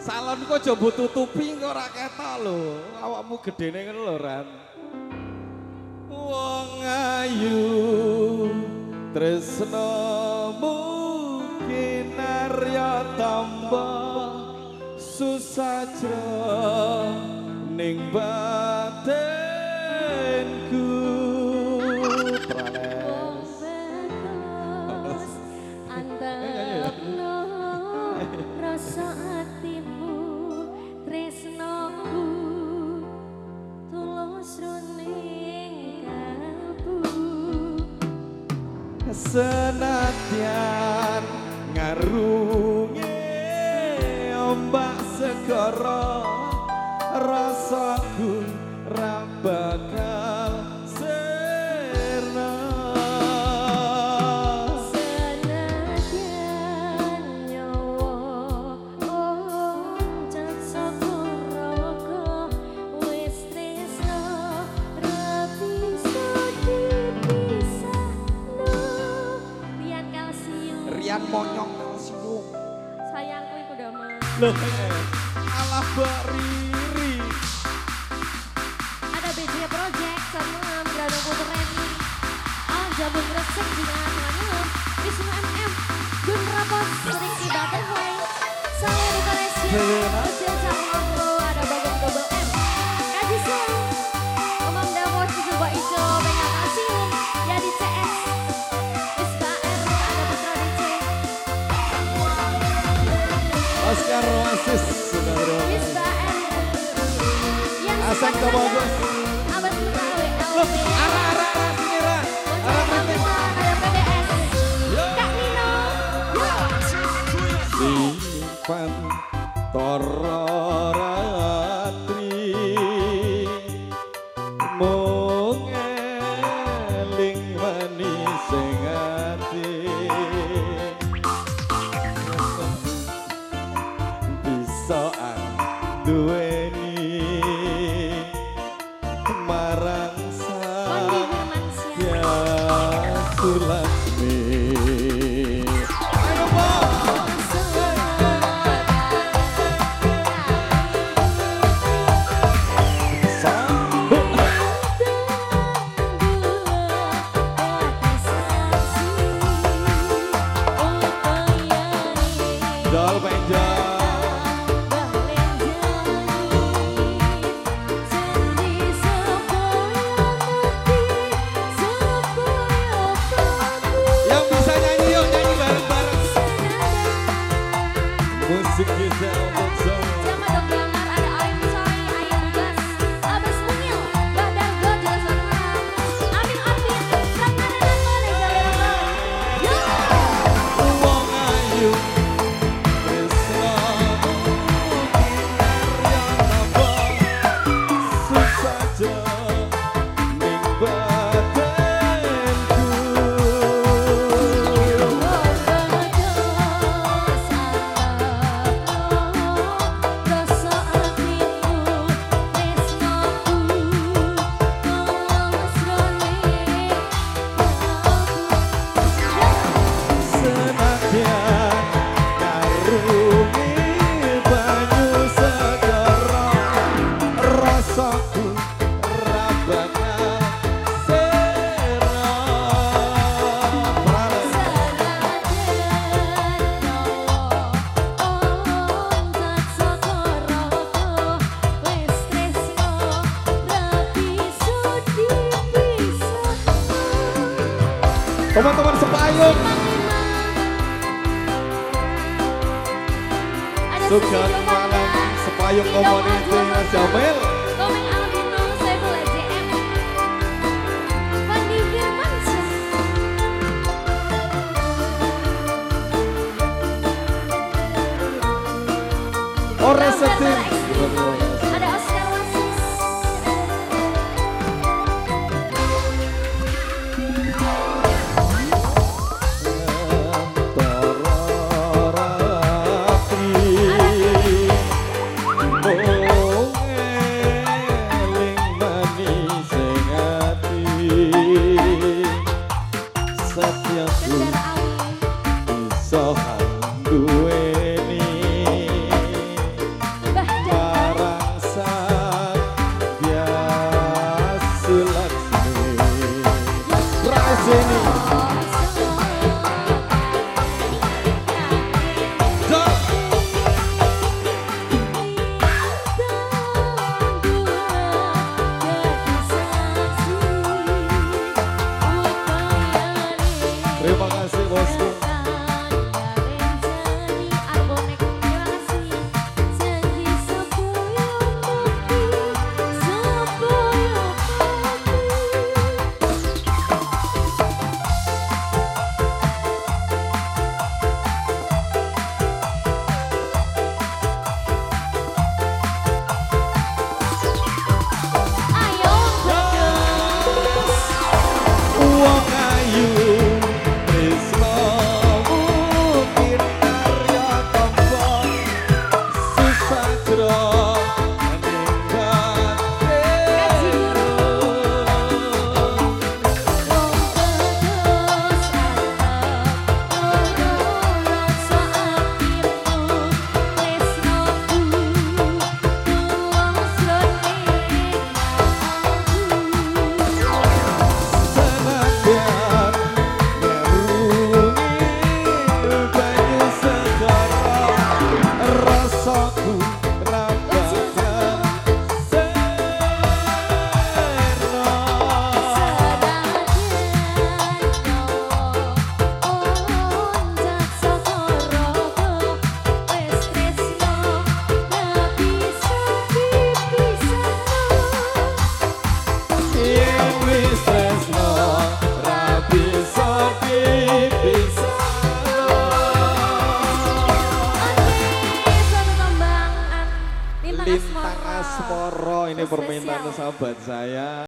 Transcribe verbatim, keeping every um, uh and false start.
Salon kok coba tutupi kok ora ketok lho. Awakmu gedene ngono lho, Ran. Wong ayu tresnamu kinarya tambah susah ning batinku. Rasa hatimu tresnoku tulus runing kalbu senadyan ngarungi ombak segara rasaku ra bakal sirna. Rian monyong kalsium. Sayangku iku udah mah. Loh, alah Mbak Riri. Ada B J Project sama Grano Puter Reni. Al Jabun Resek juga Selangor. Wisnu M M. Gun Rapos. Riki Butterfly. Saya Buka Resya. Ucil Canglo. Ada Bagong Double M. Kaji Sel. Omam Davos. Coba Ijo. Pengen Kalsium. Yadi C S. Oscar Oasis sudah berhasil. Asal kita bagus. Abad Putra W L Loh, B. arah arah arah sini arah. Arah berarti. Ada P D S. Kak Nino. Simpan tororatri mung eling manis sing ati. Soan duweni marang saya Sulasmi. Ayo Pak. Dol penjol. Musik kita bersama. Sama Dok Damar ada Ayu Sari, Ayu Bugas, Abas Mungil, Mbah Dargo juga sama. Amin Arvin, Rangga Nenek Boleh Galera. Yo! Wong ayu tresnamu kinarya tambah susah ning batinku. Teman-teman sepayung. Sukan Malang sepayung community Mas Jamil. Komeng Albino, Saiful J M. Fandi Firmansyah. Ora sedih. Ada Oscar Wasis. asmaraku rabakal serno. Yen wis tresno ra bisa dipisahno. Lintang Asmara, ini permintaan sahabat saya.